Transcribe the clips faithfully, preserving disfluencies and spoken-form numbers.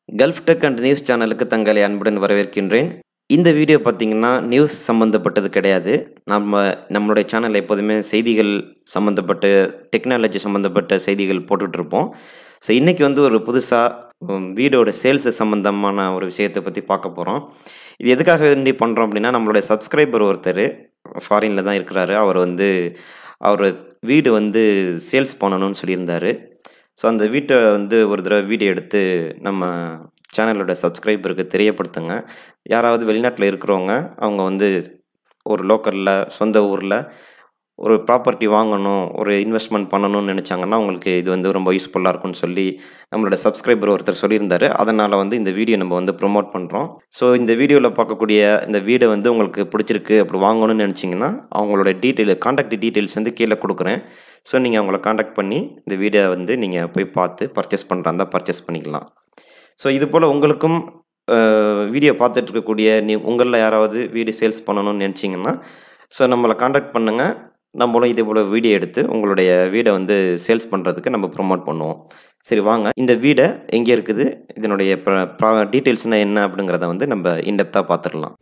Gulf Tech and News சேனலுக்கு தங்களை அன்புடன் வரவேற்கின்றேன். இந்த வீடியோ பார்த்தீங்கன்னா நியூஸ் சம்பந்தப்பட்டது கிடையாது. நம்ம நம்மளுடைய சேனல்ல எப்போதுமே செய்திகள் சம்பந்தப்பட்ட டெக்னாலஜி சம்பந்தப்பட்ட செய்திகள் போட்டுட்டு இருப்போம். ஸோ இன்னைக்கு வந்து ஒரு புதுசா வீடோட சேல்ஸ் சம்பந்தமான ஒரு விஷயத்தை பற்றி பார்க்க போகிறோம். இது எதுக்காக வேண்டி பண்ணுறோம் அப்படின்னா, நம்மளுடைய சப்ஸ்கிரைபர் ஒருத்தர் ஃபாரினில் தான் இருக்கிறாரு. அவர் வந்து அவர் வீடு வந்து சேல்ஸ் பண்ணணும்னு சொல்லியிருந்தார். ஸோ அந்த வீட்டை வந்து ஒரு தடவை வீடியோ எடுத்து நம்ம சேனலோட சப்ஸ்கிரைபருக்கு தெரியப்படுத்துங்க. யாராவது வெளிநாட்டில் இருக்கிறவங்க அவங்க வந்து ஒரு லோக்கலில் சொந்த ஊரில் ஒரு ப்ராப்பர்ட்டி வாங்கணும், ஒரு இன்வெஸ்ட்மெண்ட் பண்ணணும்னு நினச்சாங்கன்னா அவங்களுக்கு இது வந்து ரொம்ப யூஸ்ஃபுல்லாக இருக்கும்னு சொல்லி நம்மளோட சப்ஸ்கிரைபர் ஒருத்தர் சொல்லியிருந்தார். அதனால் வந்து இந்த வீடியோ நம்ம வந்து ப்ரொமோட் பண்ணுறோம். ஸோ இந்த வீடியோவில் பார்க்கக்கூடிய இந்த வீடை வந்து உங்களுக்கு பிடிச்சிருக்கு, அப்படி வாங்கணும்னு நினச்சிங்கன்னா அவங்களோட டீட்டெயில் காண்டாக்ட் டீட்டெயில்ஸ் வந்து கீழே கொடுக்குறேன். ஸோ நீங்கள் அவங்கள காண்டாக்ட் பண்ணி இந்த வீடியோ வந்து நீங்கள் போய் பார்த்து பர்ச்சேஸ் பண்ணுறாந்தா பர்ச்சேஸ் பண்ணிக்கலாம். ஸோ இது போல் உங்களுக்கும் வீடியோ பார்த்துட்டு இருக்கக்கூடிய நீ உங்களில் யாராவது வீடு சேல்ஸ் பண்ணணும்னு நினச்சிங்கன்னா ஸோ நம்மளை காண்டாக்ட் பண்ணுங்கள். நம்மளும் இதே போல் வீடியோ எடுத்து உங்களுடைய வீடை வந்து சேல்ஸ் பண்ணுறதுக்கு நம்ம ப்ரொமோட் பண்ணுவோம். சரி வாங்க, இந்த வீடை எங்கே இருக்குது, இதனுடைய டீட்டெயில்ஸ்னால் என்ன அப்படிங்கிறத வந்து நம்ம இன்டெப்த்தாக பார்த்துடலாம்.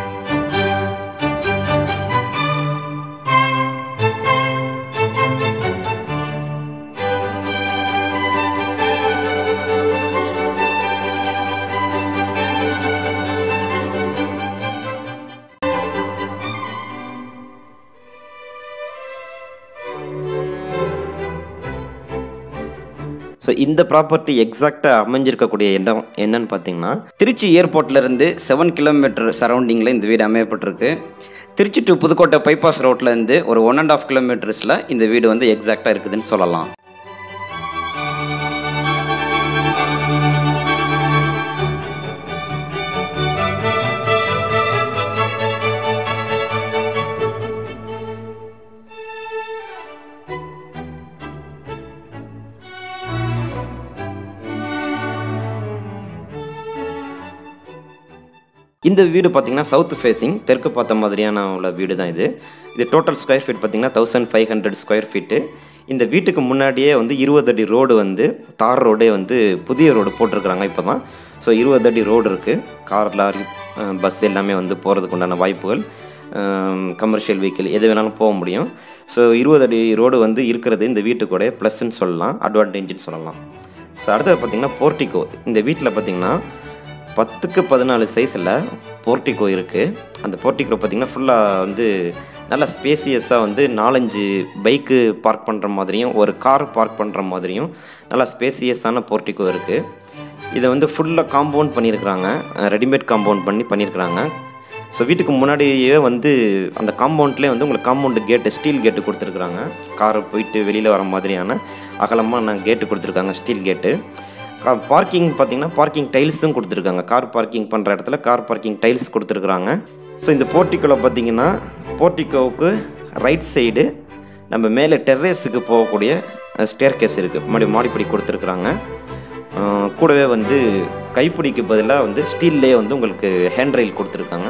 ஸோ இந்த ப்ராப்பர்ட்டி எக்ஸாக்டாக அமைஞ்சிருக்கக்கூடிய இடம் என்னன்னு பார்த்தீங்கன்னா, திருச்சி ஏர்போர்ட்லேருந்து செவன் கிலோமீட்டர் சரௌண்டிங்கில் இந்த வீடு அமையப்பட்டிருக்கு. திருச்சி டு புதுக்கோட்டை பைபாஸ் ரோட்லேருந்து ஒரு ஒன் அண்ட் ஆஃப் கிலோமீட்டர்ஸில் இந்த வீடு வந்து எக்ஸாக்டாக இருக்குதுன்னு சொல்லலாம். இந்த வீடு பார்த்தீங்கன்னா சவுத் ஃபேஸிங், தெற்கு பார்த்த மாதிரியான உள்ள வீடு தான் இது. இது டோட்டல் ஸ்கொயர் ஃபீட் பார்த்தீங்கன்னா thousand five hundred square feet. இந்த வீட்டுக்கு முன்னாடியே வந்து இருபது அடி ரோடு வந்து தார் ரோடே வந்து புதிய ரோடு போட்டிருக்கிறாங்க இப்போ தான். ஸோ இருபது அடி ரோடு இருக்குது. கார், லாரி, பஸ் எல்லாமே வந்து போகிறதுக்கு உண்டான வாய்ப்புகள், கமர்ஷியல் வெஹிக்கிள் எது வேணாலும் போக முடியும். ஸோ இருபது அடி ரோடு வந்து இருக்கிறது இந்த வீட்டுக்கூட ப்ளஸ்ன்னு சொல்லலாம், அட்வான்டேஜ்னு சொல்லலாம். ஸோ அடுத்தது பார்த்திங்கன்னா போர்ட்டிகோ. இந்த வீட்டில் பார்த்திங்கன்னா பத்துக்கு பதினாலு சைஸில் போர்ட்டிகோ இருக்குது. அந்த போர்ட்டிகோ பார்த்திங்கன்னா ஃபுல்லாக வந்து நல்லா ஸ்பேசியஸாக வந்து நாலஞ்சு பைக்கு பார்க் பண்ணுற மாதிரியும் ஒரு கார் பார்க் பண்ணுற மாதிரியும் நல்லா ஸ்பேசியஸான போர்ட்டிகோ இருக்குது. இதை வந்து ஃபுல்லாக காம்பவுண்ட் பண்ணியிருக்கிறாங்க, ரெடிமேட் காம்பவுண்ட் பண்ணி பண்ணியிருக்கிறாங்க. ஸோ வீட்டுக்கு முன்னாடியே வந்து அந்த காம்பவுண்ட்லேயே வந்து உங்களுக்கு காம்பவுண்டு கேட்டு, ஸ்டீல் கேட்டு கொடுத்துருக்குறாங்க. காரை போயிட்டு வெளியில் வர மாதிரியான அகலமாக கேட்டு கொடுத்துருக்காங்க, ஸ்டீல் கேட்டு. பார்க்கிங் பார்த்திங்கன்னா பார்க்கிங் டைல்ஸும் கொடுத்துருக்காங்க. கார் பார்க்கிங் பண்ணுற இடத்துல கார் பார்க்கிங் டைல்ஸ் கொடுத்துருக்குறாங்க. ஸோ இந்த போர்ட்டிக்கோவில் பார்த்திங்கன்னா போர்ட்டிக்கோவுக்கு ரைட் சைடு நம்ம மேலே டெரேஸுக்கு போகக்கூடிய ஸ்டேர் கேஸ் இருக்குது, மாடி மாடிப்படி கொடுத்துருக்குறாங்க. கூடவே வந்து கைப்பிடிக்கு பதிலாக வந்து ஸ்டீல்லே வந்து உங்களுக்கு ஹேண்ட் ரெயில் கொடுத்துருக்காங்க.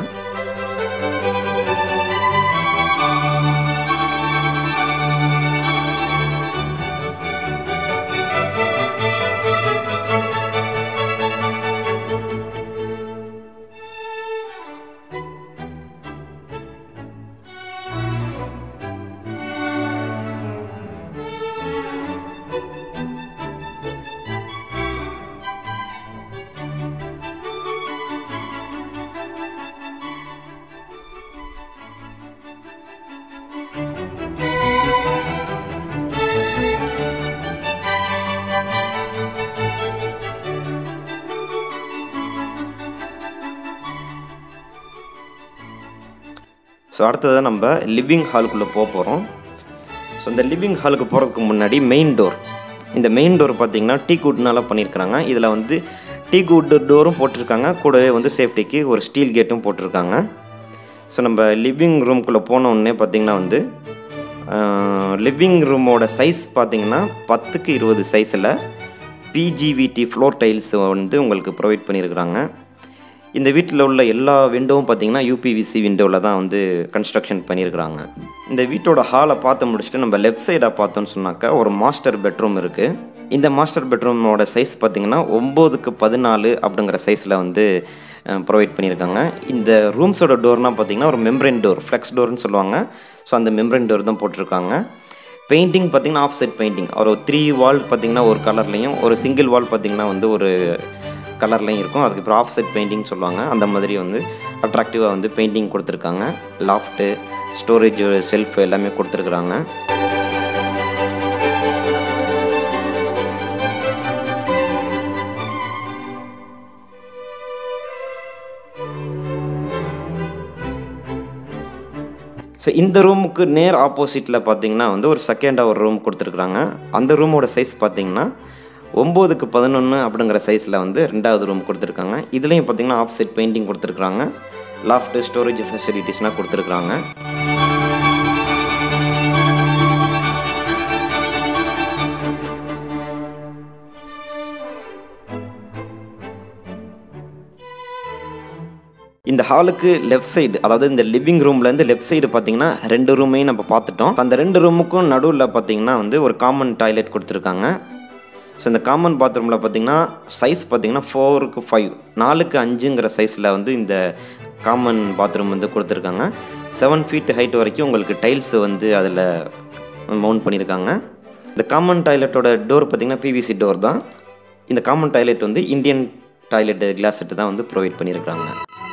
ஸோ அடுத்ததாக நம்ம லிவிங் ஹாலுக்குள்ளே போக போகிறோம். ஸோ இந்த லிவிங் ஹாலுக்கு போகிறதுக்கு முன்னாடி மெயின் டோர், இந்த மெயின் டோர் பார்த்திங்கன்னா டீக்வுட்னால பண்ணியிருக்கிறாங்க. இதில் வந்து டீக்வுட் டோரும் போட்டிருக்காங்க, கூடவே வந்து சேஃப்டிக்கு ஒரு ஸ்டீல் கேட்டும் போட்டிருக்காங்க. ஸோ நம்ம லிவிங் ரூம்குள்ளே போனோடனே பார்த்திங்கன்னா வந்து லிவிங் ரூமோட சைஸ் பார்த்திங்கன்னா பத்துக்கு இருபது சைஸில் பிஜிவிடி ஃப்ளோர் டைல்ஸ் வந்து உங்களுக்கு ப்ரொவைட் பண்ணியிருக்கிறாங்க. இந்த வீட்டில் உள்ள எல்லா விண்டோவும் பார்த்திங்கன்னா யூபிவிசி விண்டோவில் தான் வந்து கன்ஸ்ட்ரக்ஷன் பண்ணியிருக்கிறாங்க. இந்த வீட்டோட ஹாலை பார்த்து முடிச்சுட்டு நம்ம லெஃப்ட் சைடாக பார்த்தோன்னு சொன்னாக்கா ஒரு மாஸ்டர் பெட்ரூம் இருக்குது. இந்த மாஸ்டர் பெட்ரூமோட சைஸ் பார்த்திங்கன்னா ஒம்போதுக்கு பதினாலு அப்படிங்கிற சைஸில் வந்து ப்ரொவைட் பண்ணியிருக்காங்க. இந்த ரூம்ஸோட டோர்னால் பார்த்திங்கன்னா ஒரு மெம்ப்ரெயின் டோர், ஃப்ளெக்ஸ் டோர்னு சொல்லுவாங்க. ஸோ அந்த மெம்ப்ரெயின் டோர் தான் போட்டிருக்காங்க. பெயிண்டிங் பார்த்திங்கன்னா ஆஃப் செட் பெயிண்டிங், ஒரு த்ரீ வால் பார்த்திங்கன்னா ஒரு கலர்லேயும், ஒரு சிங்கிள் வால் பார்த்திங்கன்னா வந்து ஒரு கலர்லையும் இருக்கும். அதுக்கப்புறம் ஆஃப் செட் பெயிண்டிங் சொல்லுவாங்க. அந்த மாதிரி வந்து அட்ராக்டிவாக வந்து பெயிண்டிங் கொடுத்துருக்காங்க. லாஃப்ட்டு, ஸ்டோரேஜ், ஷெல்ஃப் எல்லாமே கொடுத்துருக்குறாங்க. ஸோ இந்த ரூமுக்கு நேர் ஆப்போசிட்டில் பார்த்தீங்கன்னா வந்து ஒரு செகண்டாக ஒரு ரூம் கொடுத்துருக்குறாங்க. அந்த ரூமோட சைஸ் பார்த்தீங்கன்னா ஒம்போதுக்கு பதினொன்று அப்படிங்கிற சைஸில் வந்து ரெண்டாவது ரூம் கொடுத்துருக்காங்க. இதுலேயும் பார்த்தீங்கன்னா ஆஃப் செட் பெயிண்டிங் கொடுத்துருக்குறாங்க. லாஃப்ட்டு, ஸ்டோரேஜ் ஃபெசிலிட்டிஸ்னால் கொடுத்துருக்குறாங்க. இந்த ஹாலுக்கு லெஃப்ட் சைடு, அதாவது இந்த லிவிங் ரூம்லேருந்து லெஃப்ட் சைடு பார்த்தீங்கன்னா ரெண்டு ரூமையும் நம்ம பார்த்துட்டோம். அந்த ரெண்டு ரூமுக்கும் நடுவில் பார்த்தீங்கன்னா வந்து ஒரு காமன் டாய்லெட் கொடுத்துருக்காங்க. ஸோ இந்த காமன் பாத்ரூமில் பார்த்தீங்கன்னா சைஸ் பார்த்தீங்கன்னா ஃபோருக்கு ஃபைவ், நாலுக்கு அஞ்சுங்கிற சைஸில் வந்து இந்த காமன் பாத்ரூம் வந்து கொடுத்துருக்காங்க. செவன் ஃபீட் ஹைட் வரைக்கும் உங்களுக்கு டைல்ஸ் வந்து அதில் மவுண்ட் பண்ணியிருக்காங்க. இந்த காமன் டாய்லெட்டோட டோர் பார்த்தீங்கன்னா பிவிசி டோர் தான். இந்த காமன் டாய்லெட் வந்து இந்தியன் டாய்லெட் கிளாஸ் செட்டு தான் வந்து ப்ரொவைட் பண்ணியிருக்காங்க.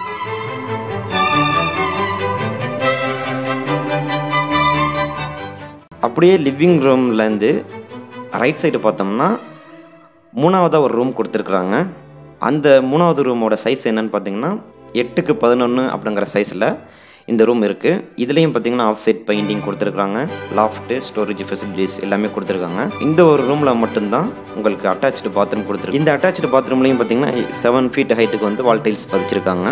அப்படியே லிவிங் ரூம்லேருந்து ரைட் சைடு பார்த்தோம்னா மூணாவதாக ஒரு ரூம் கொடுத்துருக்குறாங்க. அந்த மூணாவது ரூமோட சைஸ் என்னென்னு பார்த்தீங்கன்னா எட்டுக்கு பதினொன்று அப்படிங்கிற சைஸில் இந்த ரூம் இருக்குது. இதுலேயும் பார்த்தீங்கன்னா ஆஃப் செட் பெயிண்டிங் கொடுத்துருக்குறாங்க. லாஃப்ட்டு, ஸ்டோரேஜ் ஃபெசிலிட்டிஸ் எல்லாமே கொடுத்துருக்காங்க. இந்த ஒரு ரூமில் மட்டும்தான் உங்களுக்கு அட்டாச்சு பாத்ரூம் கொடுத்துருக்கு. இந்த அட்டாச்சு பாத்ரூம்லேயும் பார்த்தீங்கன்னா செவன் ஃபீட் ஹைட்டுக்கு வந்து வால் டைல்ஸ் பதிச்சிருக்காங்க.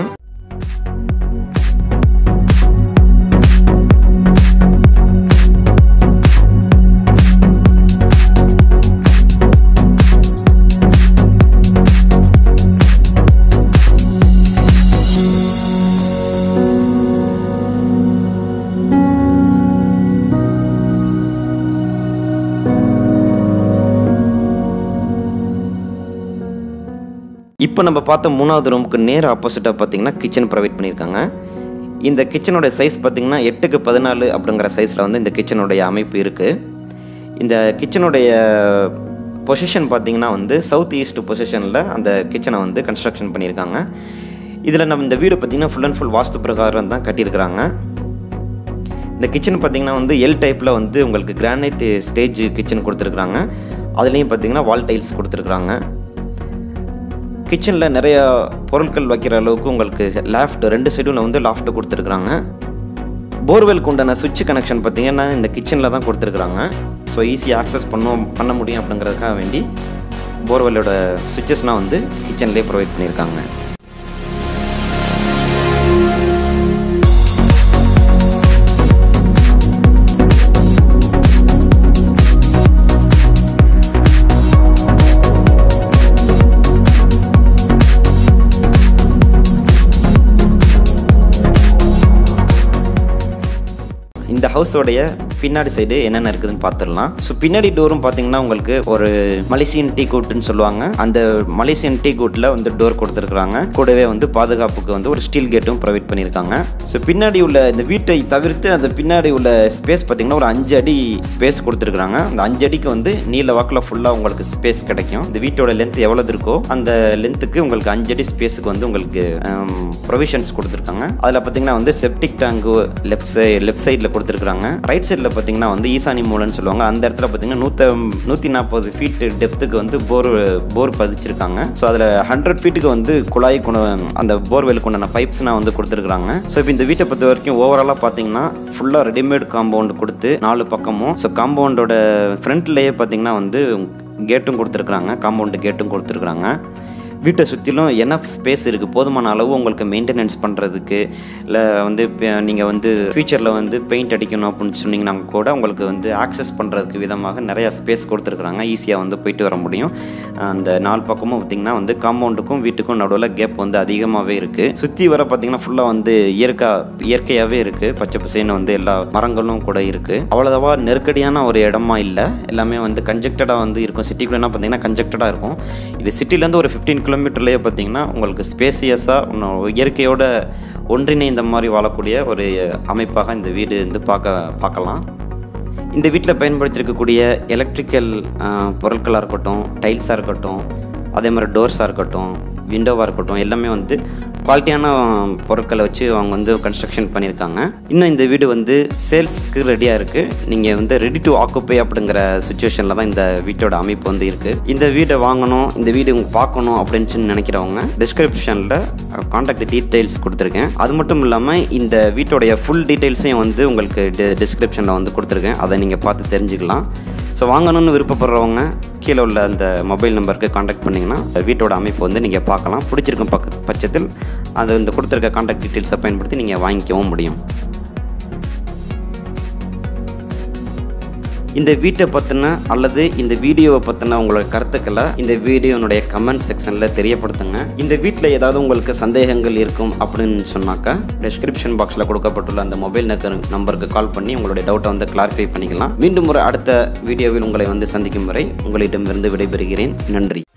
இப்போ நம்ம பார்த்த மூணாவது ரூமுக்கு நேர் ஆப்போசிட்டாக பார்த்தீங்கன்னா கிச்சன் ப்ரொவைட் பண்ணியிருக்காங்க. இந்த கிச்சனோட சைஸ் பார்த்திங்கன்னா எட்டுக்கு பதினாலு அப்படிங்கிற சைஸில் வந்து இந்த கிச்சனுடைய அமைப்பு இருக்குது. இந்த கிச்சனுடைய பொசிஷன் பார்த்திங்கன்னா வந்து சவுத் ஈஸ்ட் பொசிஷனில் அந்த கிச்சனை வந்து கன்ஸ்ட்ரக்ஷன் பண்ணியிருக்காங்க. இதில் நம்ம இந்த வீடு பார்த்திங்கன்னா ஃபுல் அண்ட் ஃபுல் வாஸ்து பிரகாரம் தான் கட்டியிருக்கிறாங்க. இந்த கிச்சன் பார்த்திங்கன்னா வந்து எல் டைப்பில் வந்து உங்களுக்கு கிரானைட் ஸ்டேஜ் கிச்சன் கொடுத்துருக்குறாங்க. அதுலேயும் பார்த்திங்கன்னா வால் டைல்ஸ் கொடுத்துருக்குறாங்க. கிச்சனில் நிறையா பொருட்கள் வைக்கிற அளவுக்கு உங்களுக்கு லாஃப்ட், ரெண்டு சைடும் வந்து லாஃப்ட் கொடுத்துருக்குறாங்க. போர்வெலுக்கு உண்டான சுவிட்ச் கனெக்ஷன் பார்த்திங்கன்னா இந்த கிச்சனில் தான் கொடுத்துருக்குறாங்க. ஸோ ஈஸியாக ஆக்சஸ் பண்ண பண்ண முடியும் அப்படிங்கிறதுக்காக வேண்டி போர்வெலோட சுவிட்சஸ்னால் வந்து கிச்சன்லேயே ப்ரொவைட் பண்ணியிருக்காங்க. இந்த ஹவுஸோடைய பின்னாடி சைடு என்னென்ன இருக்குதுன்னு பார்த்துடலாம். ஸோ பின்னாடி டோரும் பார்த்தீங்கன்னா உங்களுக்கு ஒரு மலேசியன் டீக்வுட்னு சொல்லுவாங்க. அந்த மலேசியன் டீக்வுட்டில் வந்து டோர் கொடுத்துருக்குறாங்க. கூடவே வந்து பாதுகாப்புக்கு வந்து ஒரு ஸ்டீல் கேட்டும் ப்ரொவைட் பண்ணியிருக்காங்க. ஸோ பின்னாடி உள்ள இந்த வீட்டை தவிர்த்து அந்த பின்னாடி உள்ள ஸ்பேஸ் பார்த்தீங்கன்னா ஒரு அஞ்சு அடி ஸ்பேஸ் கொடுத்துருக்குறாங்க. அந்த அஞ்சு அடிக்கு வந்து நீல வாக்கில் ஃபுல்லாக உங்களுக்கு ஸ்பேஸ் கிடைக்கும். இந்த வீட்டோட லென்த் எவ்வளவு இருக்கோ அந்த லென்த்துக்கு உங்களுக்கு அஞ்சு அடி ஸ்பேஸுக்கு வந்து உங்களுக்கு ப்ரொவிஷன்ஸ் கொடுத்துருக்காங்க. அதில் பார்த்தீங்கன்னா வந்து septic tank left side left சைடில் கொடுத்துருக்காங்க. ரைட் சைடில் பார்த்தீங்கன்னா வந்து ஈசானி மூலன்னு சொல்லுவாங்க. அந்த இடத்துல பார்த்தீங்கன்னா நூற்ற நூற்றி நாற்பது ஃபீட் டெப்த்துக்கு வந்து போர் போர் பதிச்சிருக்காங்க. ஸோ அதில் ஹண்ட்ரட் ஃபீட்டுக்கு வந்து குழாய் குண அந்த போர்வெலுக்கு உண்டான பைப்ஸ்னால் வந்து கொடுத்துருக்குறாங்க. ஸோ இப்போ இந்த வீட்டை பொறுத்த வரைக்கும் ஓவராலாக பார்த்தீங்கன்னா ஃபுல்லாக ரெடிமேட் காம்பவுண்ட் கொடுத்து நாலு பக்கமும், ஸோ காம்பவுண்டோட ஃப்ரண்ட்லேயே பார்த்தீங்கன்னா வந்து கேட்டும் கொடுத்துருக்குறாங்க. காம்பவுண்டு கேட்டும் கொடுத்துருக்குறாங்க. வீட்டை சுற்றிலும் எனஃப் ஸ்பேஸ் இருக்குது, போதுமான அளவு உங்களுக்கு மெயின்டெனன்ஸ் பண்ணுறதுக்கு. இல்லை வந்து நீங்கள் வந்து ஃபியூச்சரில் வந்து பெயிண்ட் அடிக்கணும் அப்படின்னு சொன்னீங்கன்னா கூட உங்களுக்கு வந்து ஆக்சஸ் பண்ணுறதுக்கு விதமாக நிறையா ஸ்பேஸ் கொடுத்துருக்குறாங்க. ஈஸியாக வந்து போயிட்டு வர முடியும். அந்த நாலு பக்கமும் பார்த்திங்கன்னா வந்து காம்பவுண்டுக்கும் வீட்டுக்கும் நடுவில் கேப் வந்து அதிகமாகவே இருக்குது. சுற்றி வர பார்த்திங்கன்னா ஃபுல்லாக வந்து இயற்கை இயற்கையாகவே இருக்குது. பச்சை பசேன்னு வந்து எல்லா மரங்களும் கூட இருக்குது. அவ்வளோவா நெருக்கடியான ஒரு இடமா இல்லை, எல்லாமே வந்து கன்ஜெக்டடாக வந்து இருக்கும். சிட்டிக்குள்ளே பார்த்திங்கன்னா கன்ஜெக்டடாக இருக்கும். இது சிட்டிலேருந்து ஒரு ஃபிஃப்டீன் கிலோமீட்டர்லேயே பார்த்திங்கன்னா உங்களுக்கு ஸ்பேசியஸாக இயற்கையோட ஒன்றிணைந்த மாதிரி வாழக்கூடிய ஒரு அமைப்பாக இந்த வீடு வந்து பார்க்க பார்க்கலாம். இந்த வீட்டில் பயன்படுத்தியிருக்கக்கூடிய எலக்ட்ரிக்கல் பொருட்களாக இருக்கட்டும், டைல்ஸாக இருக்கட்டும், அதே மாதிரி டோர்ஸாக இருக்கட்டும், விண்டோவாக இருக்கட்டும், எல்லாமே வந்து குவாலிட்டியான பொருட்களை வச்சு அவங்க வந்து கன்ஸ்ட்ரக்ஷன் பண்ணியிருக்காங்க. இன்னும் இந்த வீடு வந்து சேல்ஸ்க்கு ரெடியாக இருக்குது. நீங்கள் வந்து ரெடி டு ஆக்குப்பை அப்படிங்கிற சுச்சுவேஷனில் தான் இந்த வீட்டோட அமைப்பு வந்து இருக்குது. இந்த வீடை வாங்கணும், இந்த வீடு உங்களுக்கு பார்க்கணும் அப்படின்னு நினைக்கிறவங்க டிஸ்கிரிப்ஷனில் கான்டாக்ட் டீட்டெயில்ஸ் கொடுத்துருக்கேன். அது மட்டும் இல்லாமல் இந்த வீட்டோடைய ஃபுல் டீட்டெயில்ஸையும் வந்து உங்களுக்கு டி டிஸ்கிரிப்ஷனில் வந்து கொடுத்துருக்கேன். அதை நீங்கள் பார்த்து தெரிஞ்சுக்கலாம். ஸோ வாங்கணும்னு விருப்பப்படுறவங்க கீழே உள்ள அந்த மொபைல் நம்பருக்கு காண்டாக்ட் பண்ணிங்கன்னா வீட்டோட அமைப்பு வந்து நீங்கள் பார்க்கலாம். பிடிச்சிருக்கும் பக்க பட்சத்தில் அது இந்த கொடுத்துருக்க காண்டாக்ட் டீட்டெயில்ஸை பயன்படுத்தி நீங்கள் வாங்கிக்கவும் முடியும். இந்த வீட்டை பற்றின அல்லது இந்த வீடியோவை பற்றின உங்களோட கருத்துக்களை இந்த வீடியோனுடைய கமெண்ட் செக்ஷனில் தெரியப்படுத்துங்க. இந்த வீட்டில் ஏதாவது உங்களுக்கு சந்தேகங்கள் இருக்கும் அப்படின்னு சொன்னாக்கா டிஸ்கிரிப்ஷன் பாக்ஸில் கொடுக்கப்பட்டுள்ள அந்த மொபைல் நம்பருக்கு கால் பண்ணி உங்களுடைய டவுட்டை வந்து கிளாரிஃபை பண்ணிக்கலாம். மீண்டும் ஒரு அடுத்த வீடியோவில் உங்களை வந்து சந்திக்கும் வரை உங்களிடமிருந்து விடைபெறுகிறேன். நன்றி.